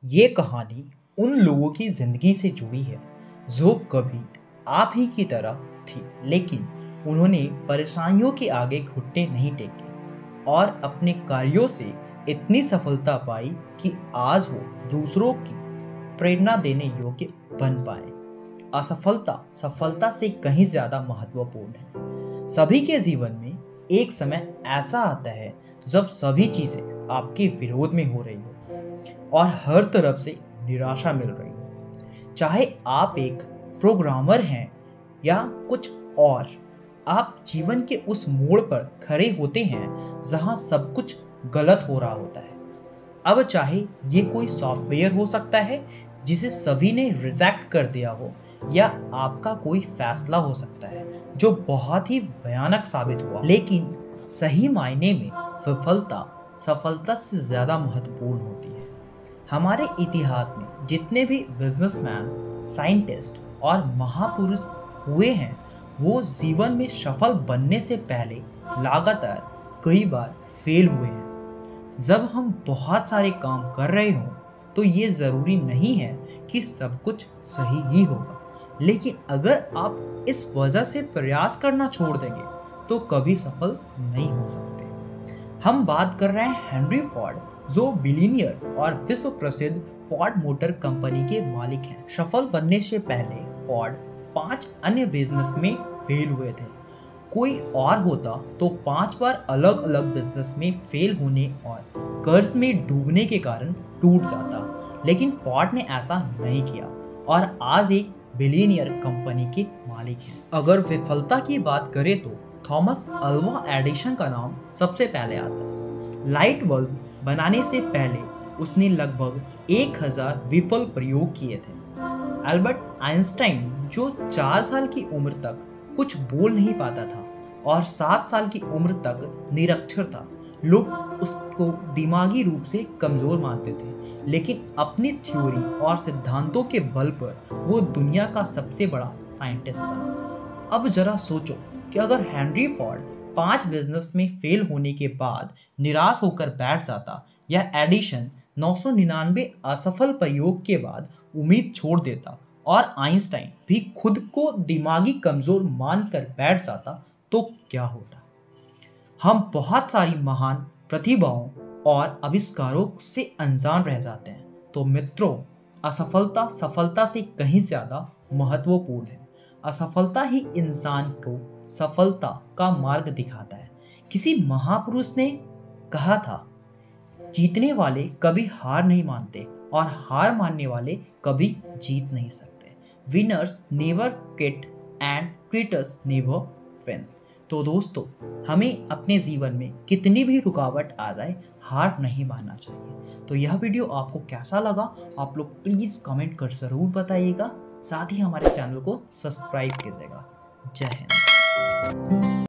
ये कहानी उन लोगों की ज़िंदगी से जुड़ी है जो कभी आप ही की तरह थी, लेकिन उन्होंने परेशानियों के आगे घुटने नहीं टेके और अपने कार्यों से इतनी सफलता पाई कि आज वो दूसरों की प्रेरणा देने योग्य बन पाए। असफलता सफलता से कहीं ज़्यादा महत्वपूर्ण है। सभी के जीवन में एक समय ऐसा आता है जब सभी चीज़ें आपके विरोध में हो रही हो और हर तरफ से निराशा मिल रही हो। चाहे आप एक प्रोग्रामर हैं या कुछ और, आप जीवन के उस मोड़ पर खड़े होते हैं जहां सब कुछ गलत हो रहा होता है। अब चाहे ये कोई सॉफ्टवेयर हो सकता है जिसे सभी ने रिजेक्ट कर दिया हो, या आपका कोई फैसला हो सकता है जो बहुत ही भयानक साबित हुआ, लेकिन सही मायने में विफलता सफलता से ज़्यादा महत्वपूर्ण होती है। हमारे इतिहास में जितने भी बिजनेसमैन, साइंटिस्ट और महापुरुष हुए हैं, वो जीवन में सफल बनने से पहले लगातार कई बार फेल हुए हैं। जब हम बहुत सारे काम कर रहे हों तो ये ज़रूरी नहीं है कि सब कुछ सही ही होगा, लेकिन अगर आप इस वजह से प्रयास करना छोड़ देंगे तो कभी सफल नहीं हो सकते। हम बात कर रहे हैं हेनरी फोर्ड, जो बिलियनियर और विश्व प्रसिद्ध फोर्ड मोटर कंपनी के मालिक हैं। सफल बनने से पहले फोर्ड 5 अन्य बिजनेस में फेल हुए थे। कोई और होता तो 5 बार अलग अलग बिजनेस में फेल होने और कर्ज में डूबने के कारण टूट जाता, लेकिन फोर्ड ने ऐसा नहीं किया और आज एक बिलियनियर कंपनी के मालिक हैं। अगर विफलता की बात करें तो थॉमस अल्वा एडिसन का नाम सबसे पहले आता है। लाइट बल्ब बनाने से पहले उसने लगभग 1000 विफल प्रयोग किए थे। अल्बर्ट आइंस्टाइन, जो 4 साल की उम्र तक कुछ बोल नहीं पाता था और 7 साल की उम्र तक निरक्षर था, लोग उसको दिमागी रूप से कमजोर मानते थे, लेकिन अपनी थ्योरी और सिद्धांतों के बल पर वो दुनिया का सबसे बड़ा साइंटिस्ट बना। अब जरा सोचो कि अगर हेनरी फोर्ड 5 बिजनेस में फेल होने के बाद निराश होकर बैठ जाता, या एडिसन 999 असफल प्रयोग के बाद उम्मीद छोड़ देता, और आइंस्टाइन भी खुद को दिमागी कमजोर मानकर बैठ जाता, तो क्या होता? हम बहुत सारी महान प्रतिभाओं और आविष्कारों से अनजान रह जाते हैं। तो मित्रों, असफलता सफलता से कहीं ज़्यादा महत्वपूर्ण है। असफलता ही इंसान को सफलता का मार्ग दिखाता है। किसी महापुरुष ने कहा था, जीतने वाले कभी हार नहीं मानते और हार मानने वाले कभी जीत नहीं सकते। Winners never quit and quitters never win. तो दोस्तों, हमें अपने जीवन में कितनी भी रुकावट आ जाए, हार नहीं मानना चाहिए। तो यह वीडियो आपको कैसा लगा, आप लोग प्लीज़ कमेंट कर ज़रूर बताइएगा। साथ ही हमारे चैनल को सब्सक्राइब कीजिएगा। जय हिंद।